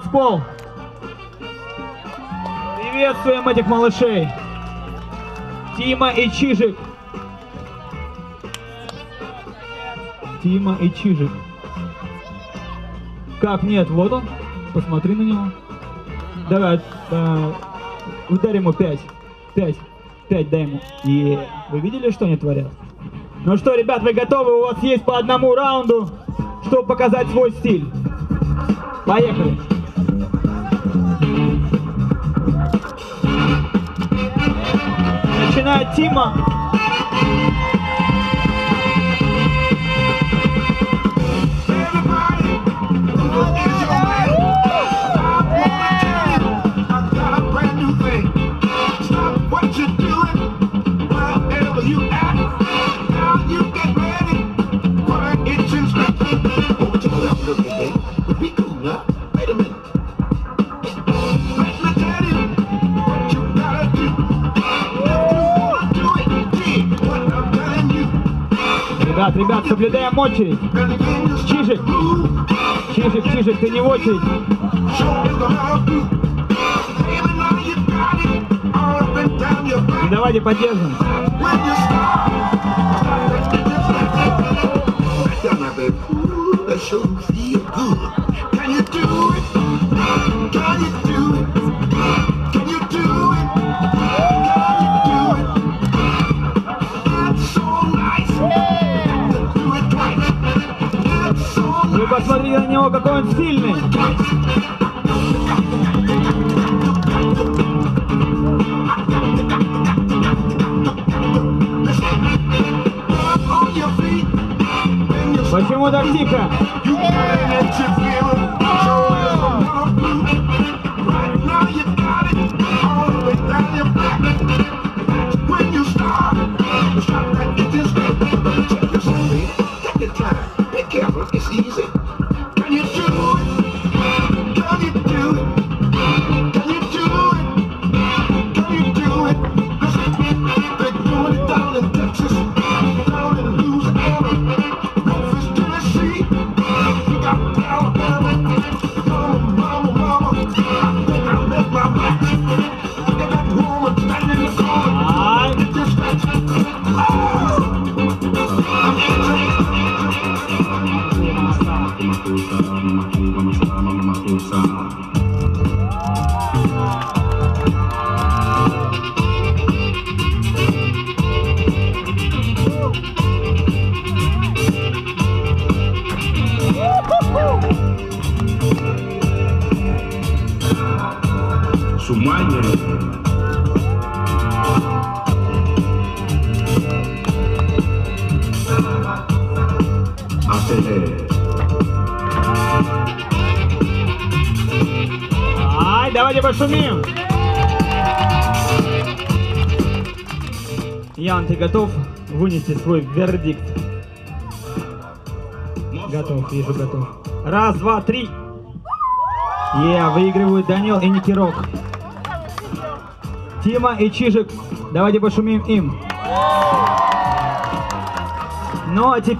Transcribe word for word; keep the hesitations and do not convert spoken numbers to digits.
Пол. Приветствуем этих малышей. Тима и Чижик. Тима и Чижик. Как нет? Вот он. Посмотри на него. Давай, э, ударь ему пять. Пять. Пять дай ему. И вы видели, что они творят? Ну что, ребят, вы готовы? У вас есть по одному раунду, чтобы показать свой стиль. Поехали. Начинает Тима. Ребят, ребят, соблюдаем очередь. Чижик, Чижик, Чижик, ты не в очередь. И давайте поддержим. Вы посмотрите на него, какой он сильный. Почему так тихо? Ай, давайте пошумим. Ян, ты готов вынести свой вердикт? Готов, вижу, готов. Раз, два, три. Е, выигрывают Данил и Никирок. Тима и Чижик. Давайте пошумим им. Ну а теперь...